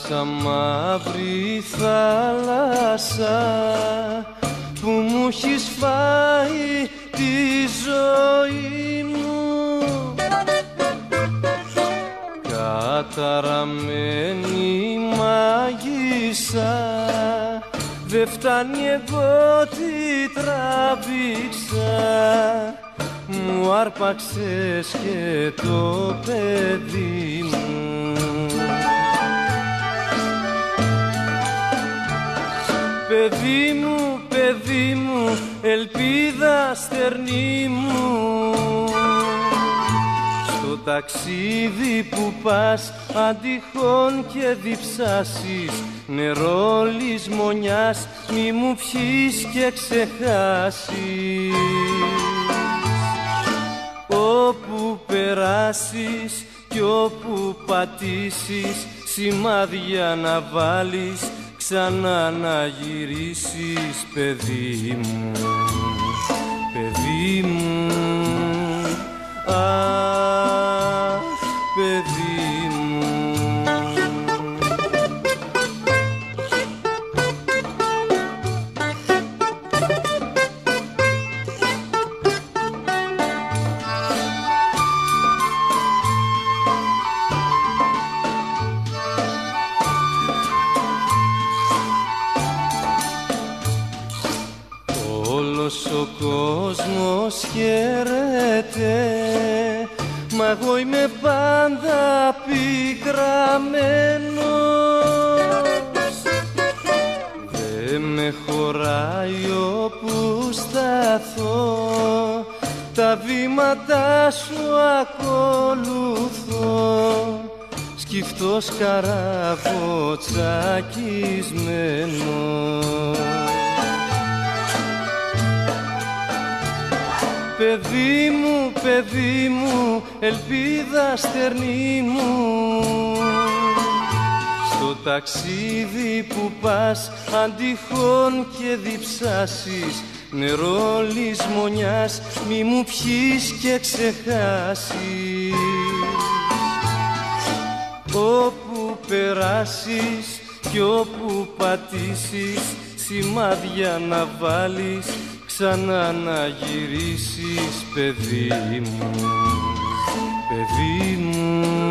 σαν μαύρη θάλασσα που μου έχεις φάει τη ζωή μου, καταραμένη μάγισσα, δε φτάνει εγώ τι τράβηξα, μου άρπαξες και το παιδί μου. Παιδί μου, παιδί μου, ελπίδα στερνή μου, στο ταξίδι που πας αν τυχόν και διψάσεις νερό λησμονιάς, μη μου πιείς και ξεχάσεις. Όπου περάσεις κι όπου πατήσεις, σημάδια να βάλεις, ξανά να γυρίσεις, παιδί μου, παιδί μου, αχ, παιδί μου. Ο κόσμος χαίρεται, μα εγώ είμαι πάντα πικραμένος. Δε με χωράει όπου σταθώ, τα βήματα σου ακολουθώ, σκυφτός καράβο τσακισμένο. Παιδί μου, παιδί μου, ελπίδα στερνή μου, στο ταξίδι που πας αν τυχόν και διψάσεις νερό λησμονιάς, μη μου πιείς και ξεχάσεις. Όπου περάσεις κι όπου πατήσεις, σημάδια να βάλεις, ξανά να γυρίσεις, παιδί μου, παιδί μου.